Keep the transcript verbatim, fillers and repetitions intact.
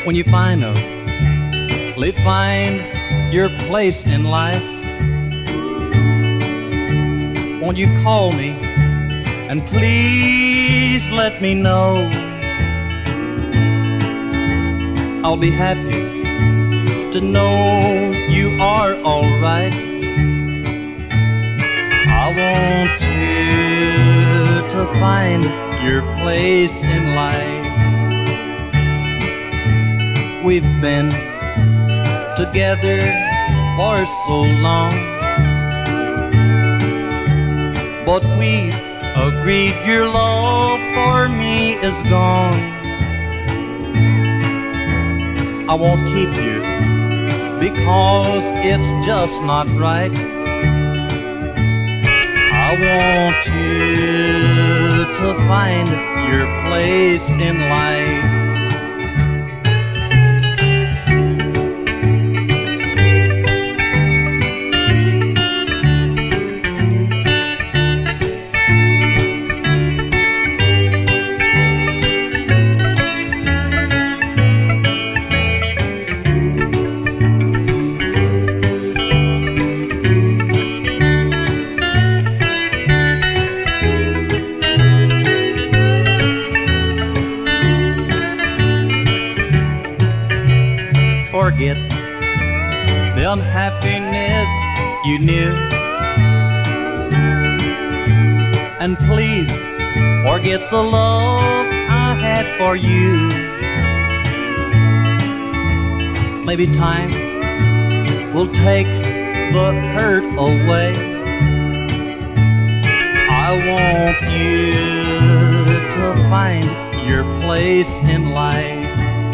When you finally find your place in life, won't you call me and please let me know? I'll be happy to know you are alright. I want you to find your place in life. We've been together for so long, but we've agreed your love for me is gone. I won't keep you because it's just not right. I want you to find your place in life. Forget the unhappiness you knew, and please forget the love I had for you. Maybe time will take the hurt away. I want you to find your place in life.